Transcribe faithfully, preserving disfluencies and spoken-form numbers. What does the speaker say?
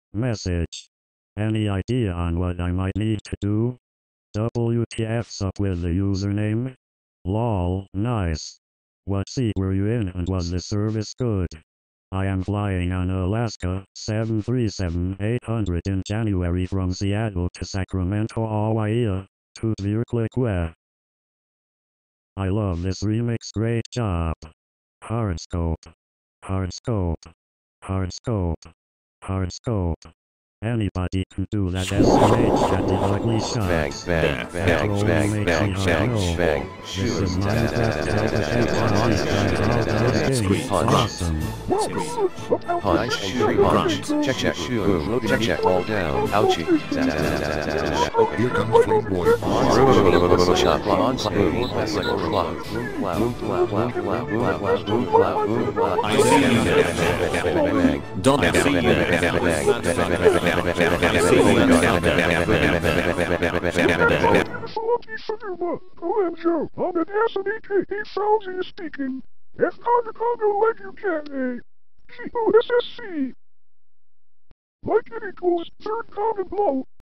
Message. Any idea on what I might need to do? W T F's up with the username? Lol, nice. What seat were you in and was the service good? I am flying on Alaska seven three seven eight hundred in January from Seattle to Sacramento, Hawaii. To Virklique. I love this remix, great job. Horoscope. Horoscope. Horoscope. Horoscope. Anybody can do that S M H at the ugly Bang, shots. bang, bang, bang, bang, bang, bang, This shoot. is Minecraft Squeeze. Awesome. Punch, shoot, punch, check, check, shoot, check, check, all down, ouchie. Here comes Flame Boy. Shot, on, smooth, like a block. Don't Bang, bang, I'm Joe. I'm an S and E K. He sounds he is speaking. It's Conga Conga like you can, eh? G O S S C. Like it equals third common blow.